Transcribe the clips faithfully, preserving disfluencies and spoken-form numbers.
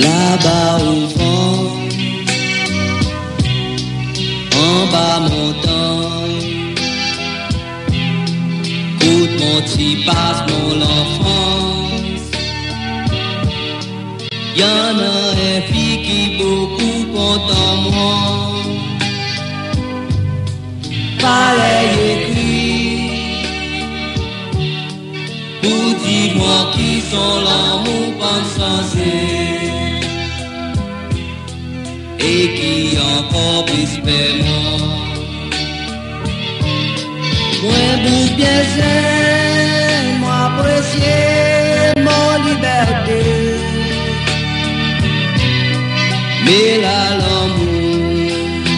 Là-bas au vent, en bas montagne, toute mon petit passe mon enfance. Y'en a un fille qui beaucoup compte en moi. Pareil écrit, pour dire-moi qui sont l'amour pensé. Et qui encore plus paiement. Moi vous bien c'est, moi apprécier mon liberté. Mais là l'amour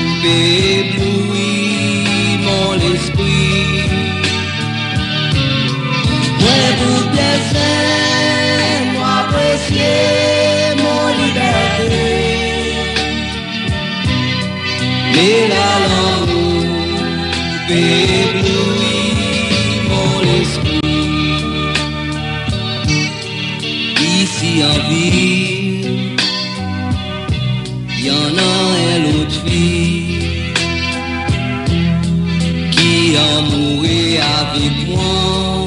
éblouit mon esprit. Moi vous bien c'est, moi apprécier mon liberté. Et la langue éblouit mon esprit. Ici en ville, y'en a un autre fille qui a mouru avec moi.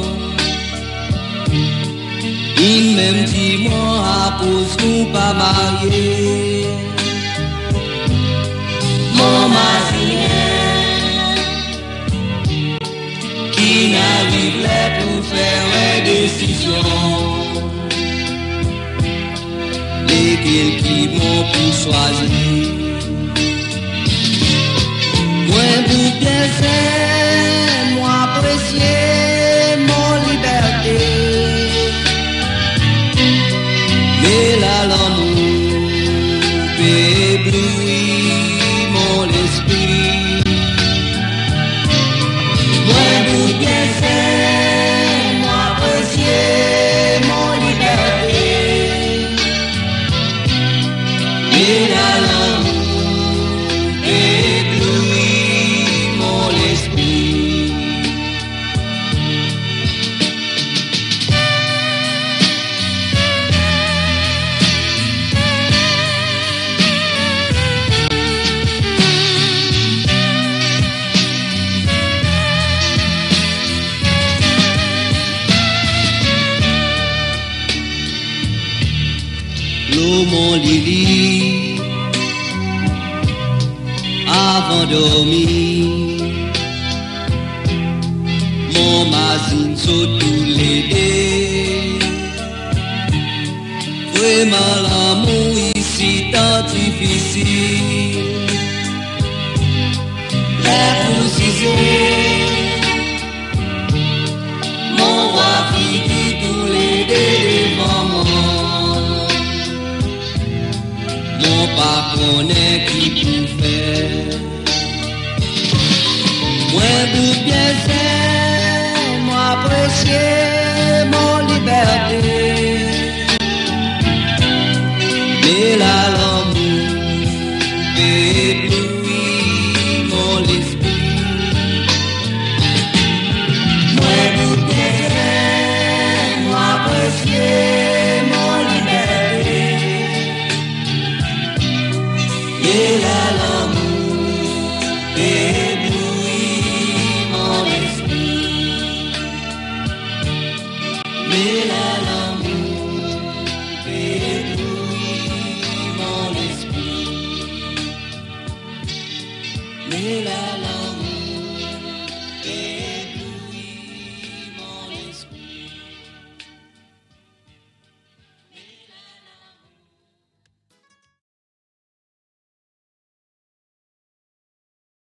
Il même dit moi à cause nous pas mariés. Mon masilien qui n'arrive là pour faire une décision. Lesquels qui m'ont pour choisir. Moi vous bien c'est, moi apprécier mon liberté. Mais là l'amour éblouit mon esprit. Moi vous bien c'est, moi apprécier mon liberté. Et la langue éblouit mon esprit. L'eau mon lili avant dormir, mon mazine saute tous les deux. Vraiment l'amour ici tant difficile. La position, mon roi qui tous les deux devant moi. Mon pas connaît qui peut faire. Moi pour bien faire, moi apprécier mon liberté. Mais là l'amour éblouit mon esprit. Moi pour bien faire, moi apprécier mon liberté. Et là l'amour éblouit mon esprit. Mais là l'amour éblouit mon esprit. Mais là l'amour